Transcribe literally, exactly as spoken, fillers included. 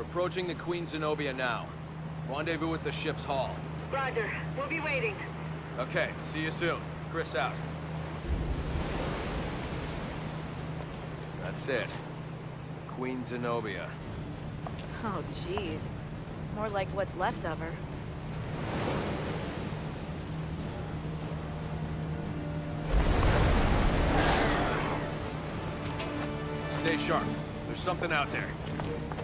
approaching the Queen Zenobia now. Rendezvous at the ship's hull. Roger. We'll be waiting. Okay, see you soon. Chris out. That's it. Queen Zenobia. Oh, jeez. More like what's left of her. Stay sharp. There's something out there.